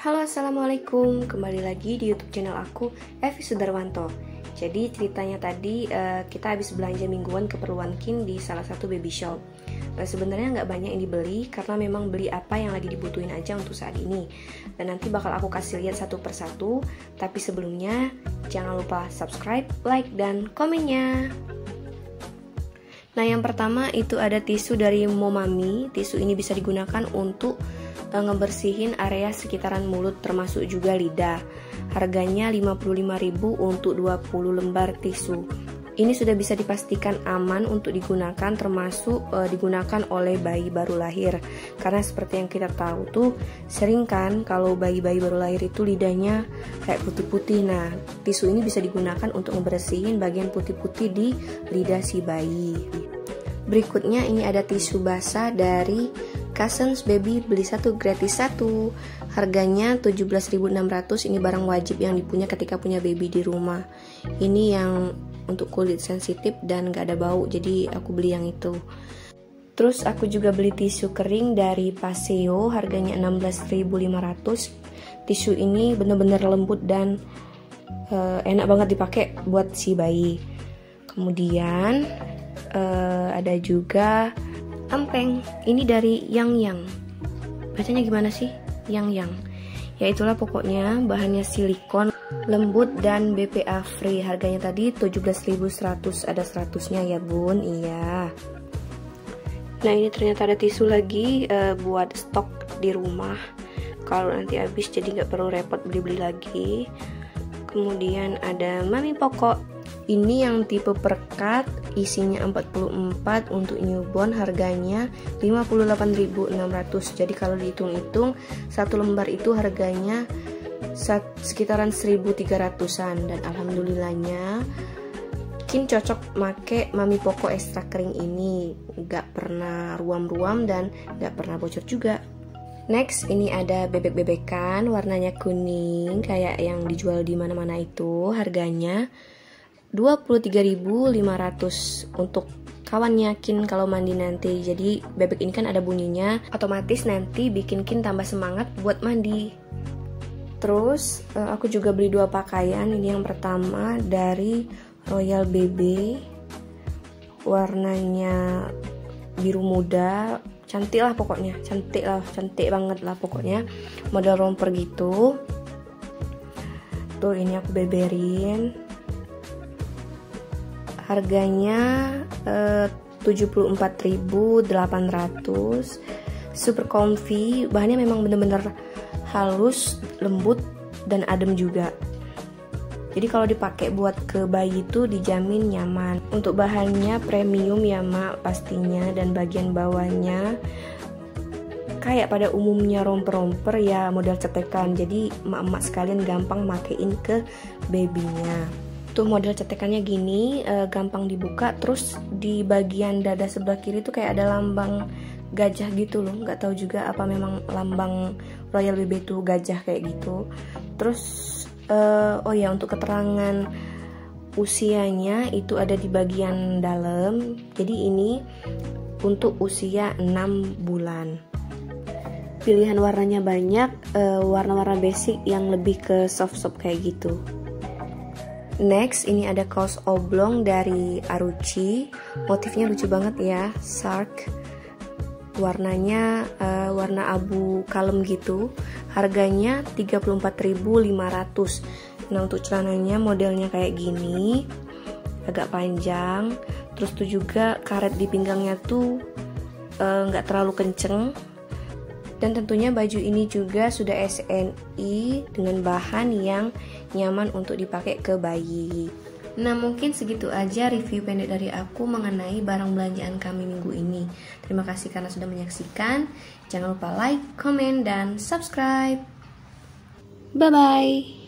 Halo, assalamualaikum. Kembali lagi di YouTube channel aku, Evi Sudarwanto. Jadi ceritanya tadi kita habis belanja mingguan keperluan Kin di salah satu baby shop. Sebenarnya nggak banyak yang dibeli karena memang beli apa yang lagi dibutuhin aja untuk saat ini. Dan nanti bakal aku kasih lihat satu persatu. Tapi sebelumnya jangan lupa subscribe, like, dan komennya. Nah, yang pertama itu ada tisu dari Momami. Tisu ini bisa digunakan untuk ngebersihin area sekitaran mulut termasuk juga lidah. Harganya 55.000 untuk 20 lembar tisu. Ini sudah bisa dipastikan aman untuk digunakan, termasuk digunakan oleh bayi baru lahir. Karena seperti yang kita tahu tuh, sering kan kalau bayi-bayi baru lahir itu lidahnya kayak putih-putih. Nah, tisu ini bisa digunakan untuk ngebersihin bagian putih-putih di lidah si bayi. Berikutnya ini ada tisu basah dari Cousins Baby, beli satu gratis satu. Harganya 17.600. Ini barang wajib yang dipunya ketika punya baby di rumah. Ini yang untuk kulit sensitif dan gak ada bau, jadi aku beli yang itu. Terus aku juga beli tisu kering dari Paseo, harganya 16.500. Tisu ini bener-bener lembut dan enak banget dipakai buat si bayi. Kemudian ada juga ampeng, ini dari Yang. Bacanya gimana sih? Yang. Ya itulah pokoknya, bahannya silikon, lembut dan BPA free. Harganya tadi 17.100, ada 100-nya ya bun. Iya. Nah, ini ternyata ada tisu lagi buat stok di rumah. Kalau nanti habis jadi nggak perlu repot beli-beli lagi. Kemudian ada Mami Pokok. Ini yang tipe perkat, isinya 44 untuk newborn, harganya 58.600. Jadi kalau dihitung-hitung satu lembar itu harganya sekitaran 1.300-an. Dan alhamdulillahnya Kin cocok make Mami Poko ekstra kering ini, gak pernah ruam-ruam dan gak pernah bocor juga. Next, ini ada bebek-bebekan warnanya kuning kayak yang dijual di mana-mana itu. Harganya 23.500 untuk kawannya Kin kalau mandi nanti. Jadi bebek ini kan ada bunyinya, otomatis nanti bikin Kin tambah semangat buat mandi. Terus aku juga beli dua pakaian. Ini yang pertama dari Royal Baby, warnanya biru muda, cantik lah pokoknya, cantik banget lah pokoknya, model romper gitu. Tuh ini aku beberin. Harganya 74.800. Super comfy, bahannya memang bener-bener halus, lembut dan adem juga. Jadi kalau dipakai buat ke bayi itu dijamin nyaman. Untuk bahannya premium ya mak pastinya, dan bagian bawahnya kayak pada umumnya romper-romper ya, model cetekan. Jadi emak-emak sekalian gampang makein ke babynya. Tuh model cetekannya gini, gampang dibuka. Terus di bagian dada sebelah kiri tuh kayak ada lambang gajah gitu loh. Nggak tahu juga apa memang lambang Royal Baby itu gajah kayak gitu. Terus oh ya, untuk keterangan usianya itu ada di bagian dalam. Jadi ini untuk usia 6 bulan. Pilihan warnanya banyak, warna-warna basic yang lebih ke soft-soft kayak gitu. Next, ini ada kaos oblong dari Aruchi. Motifnya lucu banget ya, shark. Warnanya warna abu kalem gitu. Harganya 34.500. Nah, untuk celananya modelnya kayak gini, agak panjang. Terus tuh juga karet di pinggangnya tuh nggak terlalu kenceng. Dan tentunya baju ini juga sudah SNI dengan bahan yang nyaman untuk dipakai ke bayi. Nah, mungkin segitu aja review pendek dari aku mengenai barang belanjaan kami minggu ini. Terima kasih karena sudah menyaksikan. Jangan lupa like, comment, dan subscribe. Bye-bye.